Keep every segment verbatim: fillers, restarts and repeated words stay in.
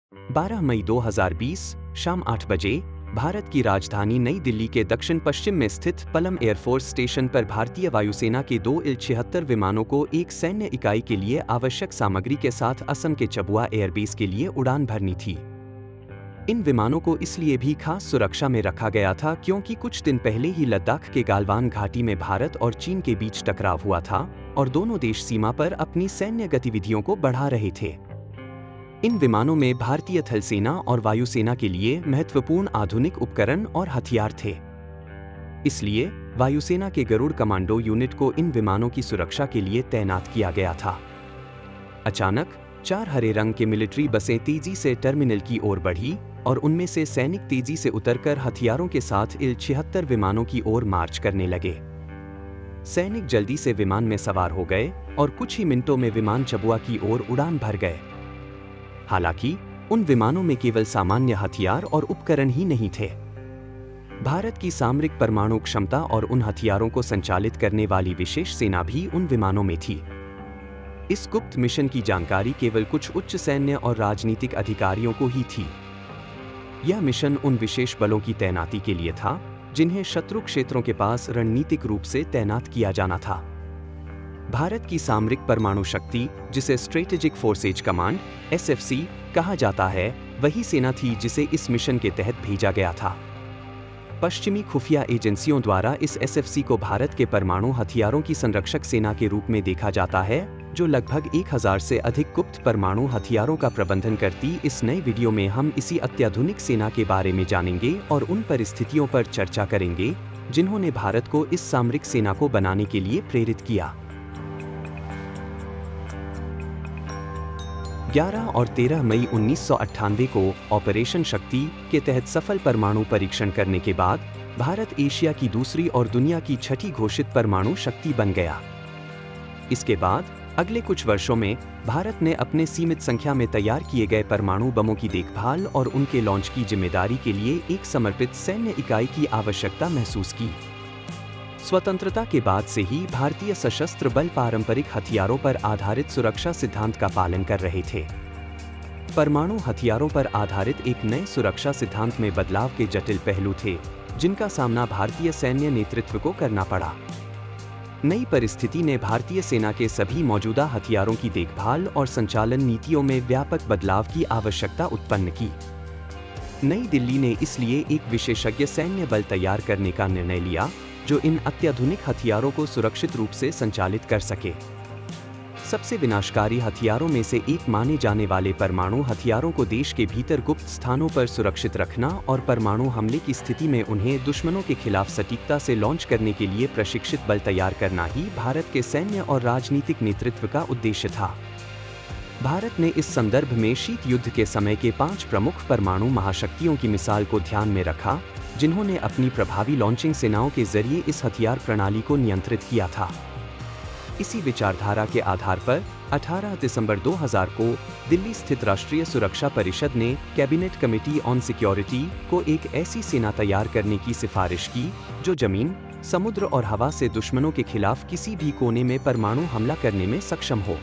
बारह मई दो हज़ार बीस शाम आठ बजे भारत की राजधानी नई दिल्ली के दक्षिण पश्चिम में स्थित पलम एयरफोर्स स्टेशन पर भारतीय वायुसेना के दो इल छिहत्तर विमानों को एक सैन्य इकाई के लिए आवश्यक सामग्री के साथ असम के चबुआ एयरबेस के लिए उड़ान भरनी थी। इन विमानों को इसलिए भी खास सुरक्षा में रखा गया था क्योंकि कुछ दिन पहले ही लद्दाख के गालवान घाटी में भारत और चीन के बीच टकराव हुआ था और दोनों देश सीमा पर अपनी सैन्य गतिविधियों को बढ़ा रहे थे। इन विमानों में भारतीय थल सेना और वायुसेना के लिए महत्वपूर्ण आधुनिक उपकरण और हथियार थे। इसलिए वायुसेना के गरुड़ कमांडो यूनिट को इन विमानों की सुरक्षा के लिए तैनात किया गया था। अचानक चार हरे रंग के मिलिट्री बसें तेजी से टर्मिनल की ओर बढ़ी और उनमें से सैनिक तेजी से उतरकर हथियारों के साथ इल छिहत्तर विमानों की ओर मार्च करने लगे। सैनिक जल्दी से विमान में सवार हो गए और कुछ ही मिनटों में विमान चबुआ की ओर उड़ान भर गए। हालांकि उन विमानों में केवल सामान्य हथियार और उपकरण ही नहीं थे। भारत की सामरिक परमाणु क्षमता और उन हथियारों को संचालित करने वाली विशेष सेना भी उन विमानों में थी। इस गुप्त मिशन की जानकारी केवल कुछ उच्च सैन्य और राजनीतिक अधिकारियों को ही थी। यह मिशन उन विशेष बलों की तैनाती के लिए था जिन्हें शत्रु क्षेत्रों के पास रणनीतिक रूप से तैनात किया जाना था। भारत की सामरिक परमाणु शक्ति, जिसे strategic forces command S F C कहा जाता है, वही सेना थी जिसे इस मिशन के तहत भेजा गया था। पश्चिमी खुफिया एजेंसियों द्वारा इस एस एफ सी को भारत के परमाणु हथियारों की संरक्षक सेना के रूप में देखा जाता है, जो लगभग एक हज़ार से अधिक गुप्त परमाणु हथियारों का प्रबंधन करती। इस नए वीडियो में हम इसी अत्याधुनिक सेना के बारे में जानेंगे और उन परिस्थितियों पर चर्चा करेंगे जिन्होंने भारत को इस सामरिक सेना को बनाने के लिए प्रेरित किया। ग्यारह और तेरह मई उन्नीस सौ अट्ठानवे को ऑपरेशन शक्ति के तहत सफल परमाणु परीक्षण करने के बाद भारत एशिया की दूसरी और दुनिया की छठी घोषित परमाणु शक्ति बन गया। इसके बाद अगले कुछ वर्षों में भारत ने अपने सीमित संख्या में तैयार किए गए परमाणु बमों की देखभाल और उनके लॉन्च की जिम्मेदारी के लिए एक समर्पित सैन्य इकाई की आवश्यकता महसूस की। स्वतंत्रता के बाद से ही भारतीय सशस्त्र बल पारंपरिक हथियारों पर आधारित सुरक्षा सिद्धांत का पालन कर रहे थे। परमाणु हथियारों पर आधारित एक नए सुरक्षा सिद्धांत में बदलाव के जटिल पहलू थे, जिनका सामना भारतीय सैन्य नेतृत्व को करना पड़ा। नई परिस्थिति ने भारतीय सेना के सभी मौजूदा हथियारों की देखभाल और संचालन नीतियों में व्यापक बदलाव की आवश्यकता उत्पन्न की। नई दिल्ली ने इसलिए एक विशेषज्ञ सैन्य बल तैयार करने का निर्णय लिया जो इन अत्याधुनिक हथियारों को सुरक्षित रूप से संचालित कर सके। सबसे विनाशकारी हथियारों में से एक माने जाने वाले परमाणु हथियारों को देश के भीतर गुप्त स्थानों पर सुरक्षित रखना और परमाणु हमले की स्थिति में उन्हें दुश्मनों के खिलाफ सटीकता से लॉन्च करने के लिए प्रशिक्षित बल तैयार करना ही भारत के सैन्य और राजनीतिक नेतृत्व का उद्देश्य था। भारत ने इस संदर्भ में शीत युद्ध के समय के पांच प्रमुख परमाणु महाशक्तियों की मिसाल को ध्यान में रखा, जिन्होंने अपनी प्रभावी लॉन्चिंग सेनाओं के जरिए इस हथियार प्रणाली को नियंत्रित किया था। इसी विचारधारा के आधार पर अठारह दिसंबर दो हज़ार को दिल्ली स्थित राष्ट्रीय सुरक्षा परिषद ने कैबिनेट कमेटी ऑन सिक्योरिटी को एक ऐसी सेना तैयार करने की सिफारिश की जो जमीन, समुद्र और हवा से दुश्मनों के खिलाफ किसी भी कोने में परमाणु हमला करने में सक्षम हो।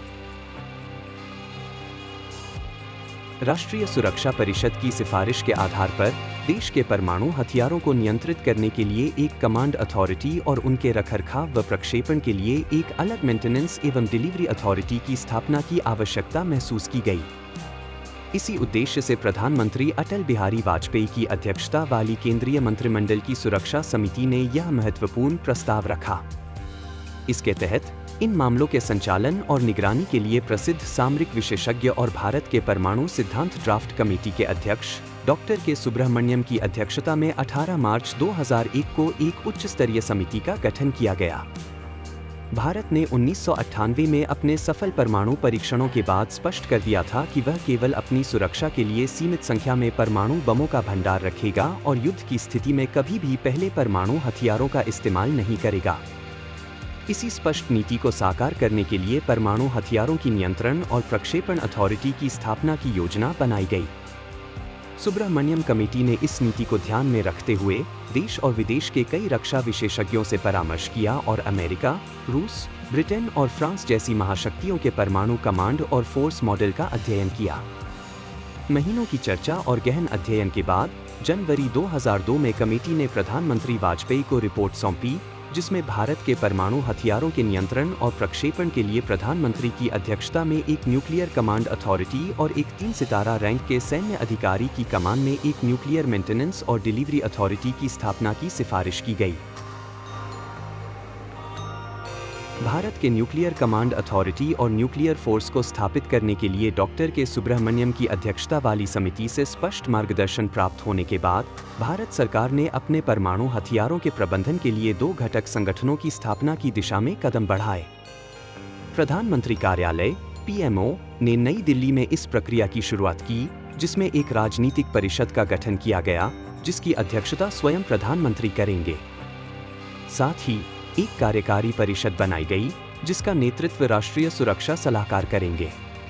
राष्ट्रीय सुरक्षा परिषद की सिफारिश के आधार पर देश के परमाणु हथियारों को नियंत्रित करने के लिए एक कमांड अथॉरिटी और उनके रखरखाव व प्रक्षेपण के लिए एक अलग मेंटेनेंस एवं डिलीवरी अथॉरिटी की स्थापना की आवश्यकता महसूस की गई। इसी उद्देश्य से प्रधानमंत्री अटल बिहारी वाजपेयी की अध्यक्षता वाली केंद्रीय मंत्रिमंडल की सुरक्षा समिति ने यह महत्वपूर्ण प्रस्ताव रखा। इसके तहत इन मामलों के संचालन और निगरानी के लिए प्रसिद्ध सामरिक विशेषज्ञ और भारत के परमाणु सिद्धांत ड्राफ्ट कमेटी के अध्यक्ष डॉक्टर के सुब्रह्मण्यम की अध्यक्षता में अठारह मार्च दो हज़ार एक को एक उच्च स्तरीय समिति का गठन किया गया। भारत ने उन्नीस सौ अट्ठानवे में अपने सफल परमाणु परीक्षणों के बाद स्पष्ट कर दिया था कि वह केवल अपनी सुरक्षा के लिए सीमित संख्या में परमाणु बमों का भंडार रखेगा और युद्ध की स्थिति में कभी भी पहले परमाणु हथियारों का इस्तेमाल नहीं करेगा। इसी स्पष्ट नीति को साकार करने के लिए परमाणु हथियारों की नियंत्रण और प्रक्षेपण अथॉरिटी की स्थापना की योजना बनाई गई। सुब्रह्मण्यम कमेटी ने इस नीति को ध्यान में रखते हुए देश और विदेश के कई रक्षा विशेषज्ञों से परामर्श किया और अमेरिका, रूस, ब्रिटेन और फ्रांस जैसी महाशक्तियों के परमाणु कमांड और फोर्स मॉडल का अध्ययन किया। महीनों की चर्चा और गहन अध्ययन के बाद जनवरी दो हज़ार दो में कमेटी ने प्रधानमंत्री वाजपेयी को रिपोर्ट सौंपी, जिसमें भारत के परमाणु हथियारों के नियंत्रण और प्रक्षेपण के लिए प्रधानमंत्री की अध्यक्षता में एक न्यूक्लियर कमांड अथॉरिटी और एक तीन सितारा रैंक के सैन्य अधिकारी की कमान में एक न्यूक्लियर मेंटेनेंस और डिलीवरी अथॉरिटी की स्थापना की सिफारिश की गई। भारत के न्यूक्लियर कमांड अथॉरिटी और न्यूक्लियर फोर्स को स्थापित करने के लिए डॉक्टर के सुब्रह्मण्यम की अध्यक्षता वाली समिति से स्पष्ट मार्गदर्शन प्राप्त होने के बाद भारत सरकार ने अपने परमाणु हथियारों के प्रबंधन के लिए दो घटक संगठनों की स्थापना की दिशा में कदम बढ़ाए। प्रधानमंत्री कार्यालय पी एम ओ ने नई दिल्ली में इस प्रक्रिया की शुरुआत की, जिसमें एक राजनीतिक परिषद का गठन किया गया, जिसकी अध्यक्षता स्वयं प्रधानमंत्री करेंगे। साथ ही एक कार्यकारी परिषद बनाई गई, जिसका नेतृत्व राष्ट्रीय सुरक्षा सलाहकार करेंगे।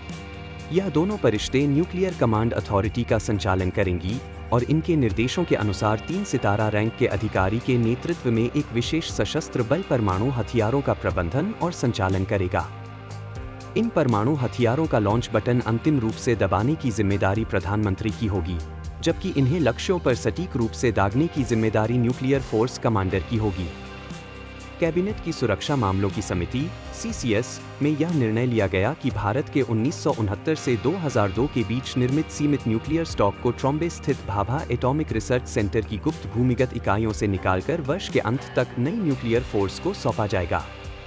यह दोनों परिषदें न्यूक्लियर कमांड अथॉरिटी का संचालन करेंगी और इनके निर्देशों के अनुसार तीन सितारा रैंक के अधिकारी के नेतृत्व में एक विशेष सशस्त्र बल परमाणु हथियारों का प्रबंधन और संचालन करेगा। इन परमाणु हथियारों का लॉन्च बटन अंतिम रूप से दबाने की जिम्मेदारी प्रधानमंत्री की होगी, जबकि इन्हें लक्ष्यों पर सटीक रूप से दागने की जिम्मेदारी न्यूक्लियर फोर्स कमांडर की होगी। कैबिनेट की सुरक्षा मामलों की समिति सी सी एस में यह निर्णय लिया गया कि भारत के उन्नीस सौ उनहत्तर से दो हज़ार दो के बीच निर्मित सीमित न्यूक्लियर स्टॉक को ट्रॉम्बे स्थित भाभा एटॉमिक रिसर्च सेंटर की गुप्त भूमिगत इकाइयों से निकालकर वर्ष के अंत तक नई न्यूक्लियर फोर्स को सौंपा जाएगा।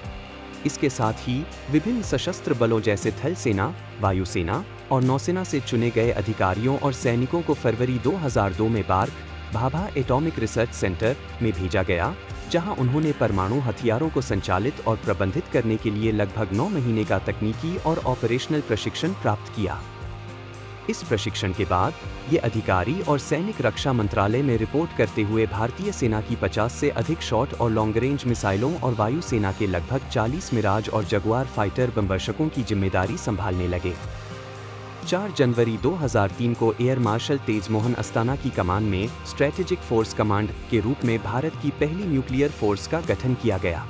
इसके साथ ही विभिन्न सशस्त्र बलों जैसे थल सेना, वायुसेना और नौसेना से चुने गए अधिकारियों और सैनिकों को फरवरी दो हज़ार दो में BARC Bhabha atomic research centre में भेजा गया, जहां उन्होंने परमाणु हथियारों को संचालित और प्रबंधित करने के लिए लगभग नौ महीने का तकनीकी और ऑपरेशनल प्रशिक्षण प्राप्त किया। इस प्रशिक्षण के बाद ये अधिकारी और सैनिक रक्षा मंत्रालय में रिपोर्ट करते हुए भारतीय सेना की पचास से अधिक शॉर्ट और लॉन्ग रेंज मिसाइलों और वायुसेना के लगभग चालीस मिराज और जगुआर फाइटर बमवर्षकों की जिम्मेदारी संभालने लगे। चार जनवरी दो हज़ार तीन को एयर मार्शल तेज मोहन अस्ताना की कमान में स्ट्रेटेजिक फोर्स कमांड के रूप में भारत की पहली न्यूक्लियर फोर्स का गठन किया गया।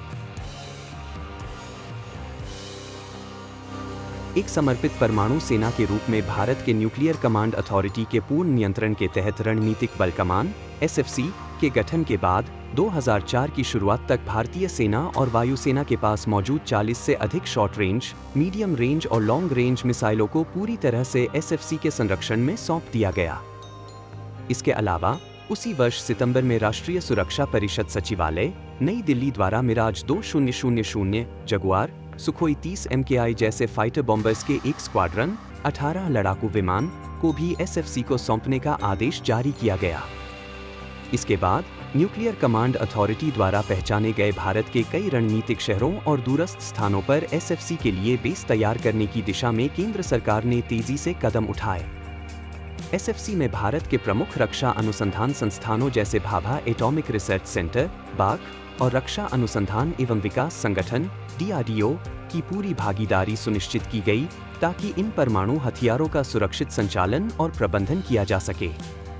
एक समर्पित परमाणु सेना के रूप में भारत के न्यूक्लियर कमांड अथॉरिटी के पूर्ण नियंत्रण के तहत रणनीतिक बल कमान एस एफ सी के गठन के बाद दो हज़ार चार की शुरुआत तक भारतीय सेना और वायुसेना के पास मौजूद चालीस से अधिक शॉर्ट रेंज, मीडियम रेंज और लॉन्ग रेंज मिसाइलों को पूरी तरह से एस एफ सी के संरक्षण में सौंप दिया गया। इसके अलावा उसी वर्ष सितंबर में राष्ट्रीय सुरक्षा परिषद सचिवालय नई दिल्ली द्वारा मिराज दो शून्य शून्य शून्य, जगुआर, सुखोई तीस एम के आई जैसे फाइटर बॉम्बर्स के एक स्क्वाड्रन, अठारह लड़ाकू विमान को भी एस एफ सी को सौंपने का आदेश जारी किया गया। इसके बाद न्यूक्लियर कमांड अथॉरिटी द्वारा पहचाने गए भारत के कई रणनीतिक शहरों और दूरस्थ स्थानों पर एस एफ सी के लिए बेस तैयार करने की दिशा में केंद्र सरकार ने तेजी से कदम उठाए। एस एफ सी में भारत के प्रमुख रक्षा अनुसंधान संस्थानों जैसे Bhabha atomic research centre, BARC और रक्षा अनुसंधान एवं विकास संगठन डी आर डी ओ की पूरी भागीदारी सुनिश्चित की गई, ताकि इन परमाणु हथियारों का सुरक्षित संचालन और प्रबंधन किया जा सके।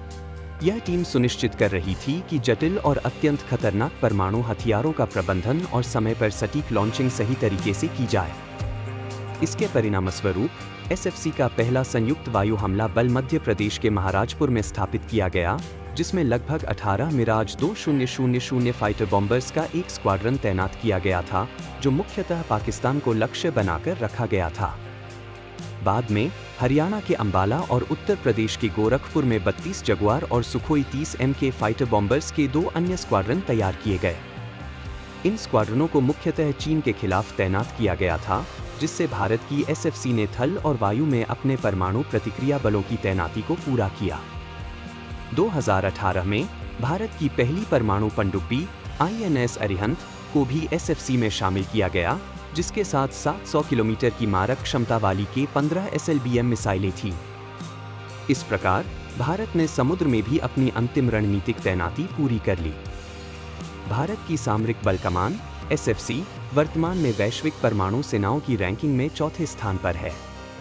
यह टीम सुनिश्चित कर रही थी कि जटिल और अत्यंत खतरनाक परमाणु हथियारों का प्रबंधन और समय पर सटीक लॉन्चिंग सही तरीके से की जाए। इसके परिणामस्वरूप एस एफ सी का पहला संयुक्त वायु हमला बल मध्य प्रदेश के महाराजपुर में स्थापित किया गया, जिसमें लगभग अठारह मिराज दो शून्य शून्य शून्य फाइटर बॉम्बर्स का एक स्क्वाड्रन तैनात किया गया था, जो मुख्यतः पाकिस्तान को लक्ष्य बनाकर रखा गया था। बाद में हरियाणा के अंबाला और उत्तर प्रदेश के गोरखपुर में बत्तीस जगुआर और सुखोई तीस एम के फाइटर बॉम्बर्स के दो अन्य स्क्वाड्रन तैयार किए गए। इन स्क्वाड्रनों को मुख्यतः चीन के खिलाफ तैनात किया गया था, जिससे भारत की एस एफ सी ने थल और वायु में अपने परमाणु प्रतिक्रिया बलों की तैनाती को पूरा किया। दो हज़ार अठारह में भारत की पहली परमाणु पनडुब्बी आई एन एस अरिहंत को भी एस एफ सी में शामिल किया गया, जिसके साथ सात सौ किलोमीटर की मारक क्षमता वाली के पंद्रह एस एल बी एम मिसाइलें थीं। इस प्रकार भारत ने समुद्र में भी अपनी अंतिम रणनीतिक तैनाती पूरी कर ली। भारत की सामरिक बल कमान एस एफ सी वर्तमान में वैश्विक परमाणु सेनाओं की रैंकिंग में चौथे स्थान पर है।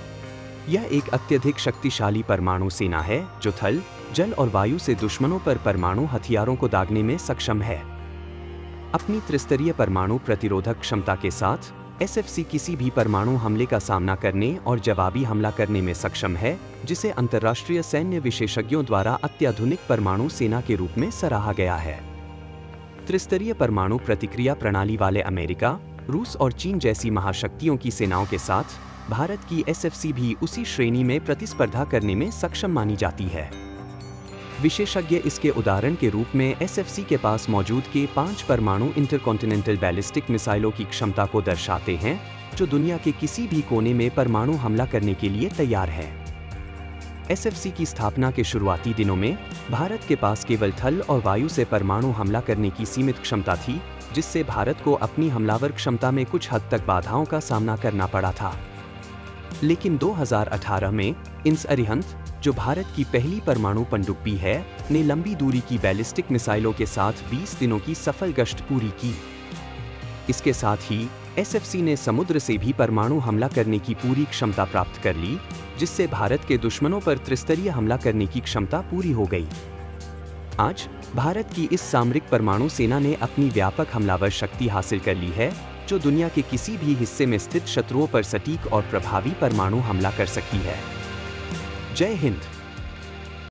यह एक अत्यधिक शक्तिशाली परमाणु सेना है, जो थल, जल और वायु से दुश्मनों पर परमाणु हथियारों को दागने में सक्षम है। अपनी त्रिस्तरीय परमाणु प्रतिरोधक क्षमता के साथ एस एफ सी किसी भी परमाणु हमले का सामना करने और जवाबी हमला करने में सक्षम है, जिसे अंतर्राष्ट्रीय सैन्य विशेषज्ञों द्वारा अत्याधुनिक परमाणु सेना के रूप में सराहा गया है। त्रिस्तरीय परमाणु प्रतिक्रिया प्रणाली वाले अमेरिका, रूस और चीन जैसी महाशक्तियों की सेनाओं के साथ भारत की एस एफ सी भी उसी श्रेणी में प्रतिस्पर्धा करने में सक्षम मानी जाती है। विशेषज्ञ इसके उदाहरण के रूप में एस एफ सी के पास मौजूद के पांच परमाणु इंटरकॉन्टिनेंटल बैलिस्टिक मिसाइलों की क्षमता को दर्शाते हैं, जो दुनिया के किसी भी कोने में परमाणु हमला करने के लिए तैयार है। एस एफ सी की स्थापना के शुरुआती दिनों में भारत के पास केवल थल और वायु से परमाणु हमला करने की सीमित क्षमता थी, जिससे भारत को अपनी हमलावर क्षमता में कुछ हद तक बाधाओं का सामना करना पड़ा था। लेकिन दो हज़ार अठारह में इंस अरिहंत, जो भारत की पहली परमाणु पनडुब्बी है, ने लंबी दूरी की बैलिस्टिक मिसाइलों के साथ बीस दिनों की सफल गश्त पूरी की। इसके साथ ही एस एफ सी ने समुद्र से भी परमाणु हमला करने की पूरी क्षमता प्राप्त कर ली, जिससे भारत के दुश्मनों पर त्रिस्तरीय हमला करने की क्षमता पूरी हो गई। आज भारत की इस सामरिक परमाणु सेना ने अपनी व्यापक हमलावर शक्ति हासिल कर ली है, जो दुनिया के किसी भी हिस्से में स्थित शत्रुओं पर सटीक और प्रभावी परमाणु हमला कर सकती है। जय हिंद।